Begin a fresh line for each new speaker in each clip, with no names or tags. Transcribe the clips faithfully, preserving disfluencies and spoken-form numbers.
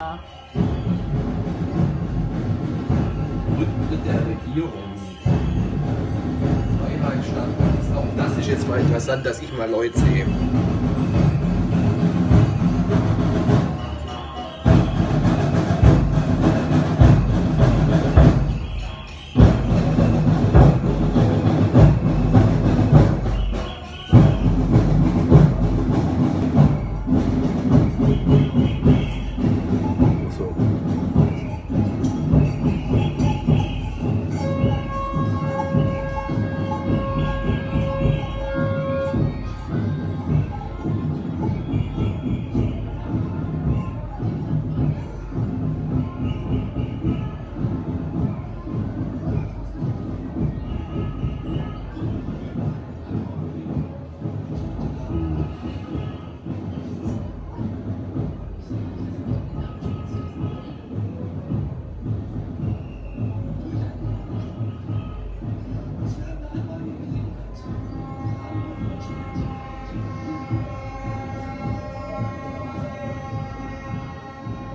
Rücktritt der Regierung. Freiheit statt Angst. Auch das ist jetzt mal interessant, dass ich mal Leute sehe.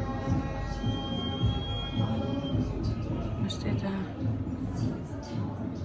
Was steht da?